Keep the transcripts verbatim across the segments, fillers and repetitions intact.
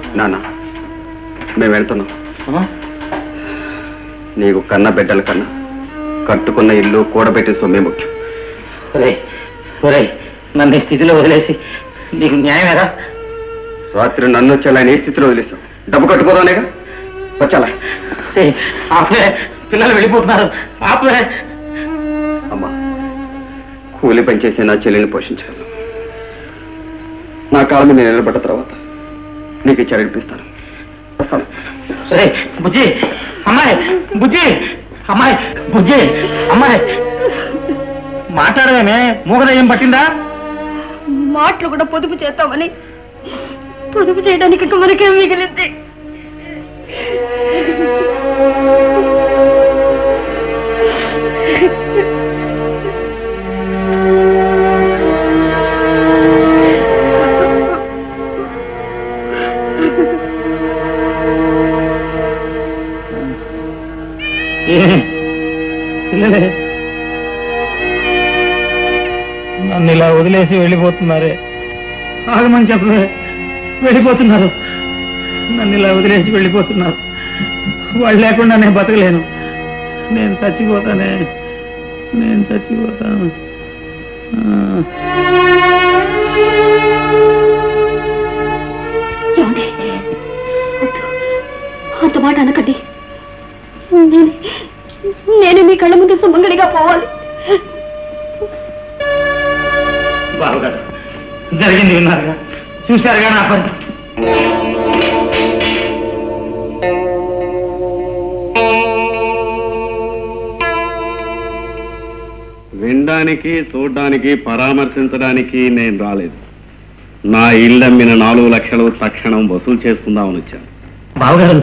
నాన్న మేము వెళ్తున్నాం. నీకు కన్న బిడ్డల కన్నా కట్టుకున్న ఇల్లు కూడబెట్టే సొమ్మే ముఖ్యం. నన్ను స్థితిలో వదిలేసి నీకు న్యాయమేరా? రాత్రి నన్ను వచ్చేలా ఏ స్థితిలో వదిలేసాం? డబ్బు కట్టుకోదానేగా వచ్చాలా? ఆపే, పిల్లలు వెళ్ళిపోతున్నారు. ఆపే. అమ్మా, కూలి పనిచేసి నా చెల్లిని పోషించాను. నా కాలం నేను నిలబడ్డ తర్వాత నీకు ఇచ్చి అడిపిస్తాను. వస్తాను. సరే బుజ్జి, అమ్మాయి బుజ్జి, అమ్మాయి బుజ్జి, అమ్మాయి మాట్లాడమే, మూగదయ్యం పట్టిందా? మాటలు కూడా పొదుపు చేస్తామని పొదుపు చేయడానికి మనకేం మిగిలింది? నన్ను ఇలా వదిలేసి వెళ్ళిపోతున్నారే. ఆగమని చెప్పలే, వెళ్ళిపోతున్నారు. నన్ను ఇలా వదిలేసి వెళ్ళిపోతున్నారు. వాళ్ళు లేకుండా నేను బతకలేను. నేను చచ్చిపోతానే, నేను చచ్చిపోతాను. అంత మాట అనకండి. నేను మీ కళ్ళ ముందు సుమంగడిగా పోవాలి. బావగారు, జరిగింది విన్నారుగా, చూశారుగా నా పని. వినడానికి, చూడ్డానికి, పరామర్శించడానికి నేను రాలేదు. నా ఇల్లమ్మిన నాలుగు లక్షలు తక్షణం వసూలు చేసుకుందామని వచ్చాను. బావగారు,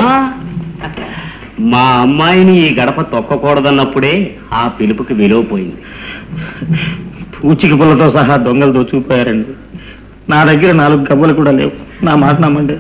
మా అమ్మాయిని ఈ గడప తొక్కకూడదన్నప్పుడే ఆ పిలుపుకి విలువ పోయింది. పూచిక పుల్లతో సహా దొంగలు దోచుకుపోయారండి. నా దగ్గర నాలుగు గవ్వలు కూడా లేవు. నా మాట నమ్మండి.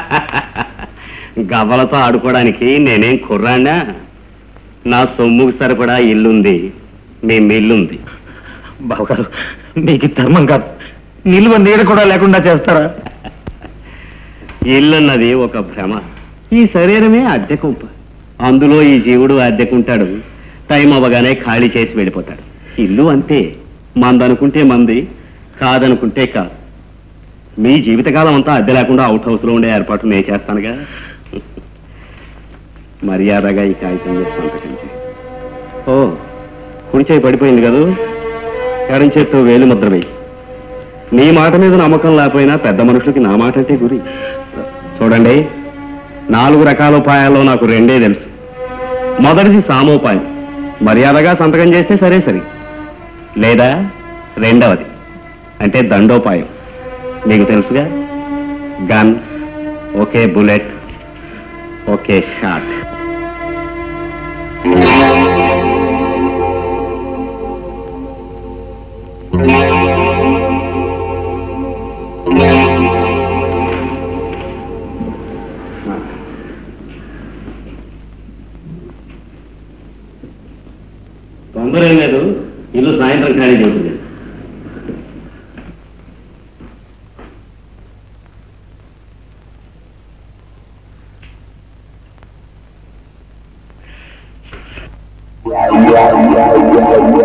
గవ్వలతో ఆడుకోవడానికి నేనేం కుర్రానా? నా సొమ్ముకు సరిపడా ఇల్లుంది, మీ మిల్లుంది. బావగారు, మీకు ధర్మం కాదు. నిల్వ నీడ కూడా లేకుండా చేస్తారా? ఇల్లున్నది ఒక భ్రమ. ఈ శరీరమే అద్దె కుంప. అందులో ఈ జీవుడు అద్దెకుంటాడు, టైం అవ్వగానే ఖాళీ చేసి వెళ్ళిపోతాడు. ఇల్లు అంతే, మందనుకుంటే మంది, కాదనుకుంటే కాదు. మీ జీవితకాలం అంతా అద్దె లేకుండా అవుట్ హౌస్ లో ఉండే ఏర్పాటు నేను చేస్తానుగా. మర్యాదగా ఈ కాగితం మీద సంతకం చేయి. ఓ, కుడి చేయి పడిపోయింది కదా, ఎడం చేత్తో వేలు ముద్ర వేయి. నీ మాట మీద నమ్మకం లేకపోయినా పెద్ద మనుషులకి నా మాట అంటే గురి. చూడండి, నాలుగు రకాల ఉపాయాల్లో నాకు రెండే తెలుసు. మొదటిది సామోపాయం, మర్యాదగా సంతకం చేస్తే సరే సరే. లేదా రెండవది అంటే దండోపాయం, మీకు తెలుసుగా. Gun, okay bullet, okay shot.